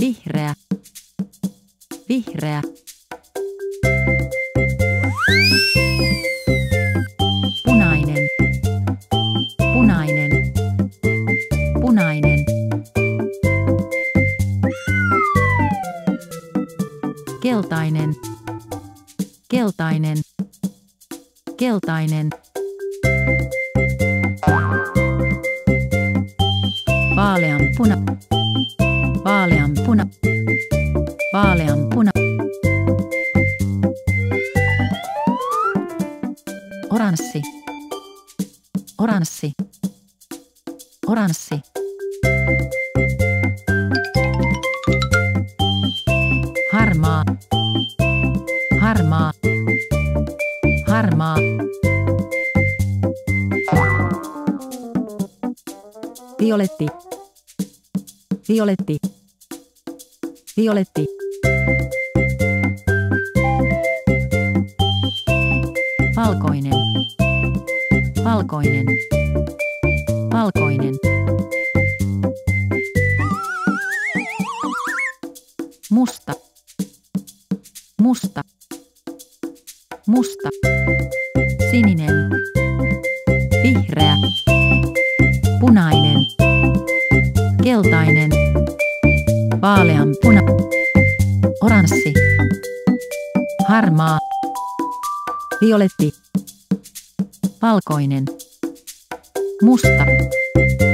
vihreä, vihreä. Punainen, punainen, punainen. Keltainen, keltainen, keltainen. Vaaleanpuna, vaaleanpuna, vaaleanpuna. Oranssi, oranssi, oranssi. Harmaa, harmaa, harmaa. Violetti, violetti, violetti. Valkoinen, valkoinen, valkoinen. Musta, musta, musta. Sininen, vihreä, punainen, keltainen, vaaleanpuna, oranssi, harmaa, violetti, valkoinen, musta.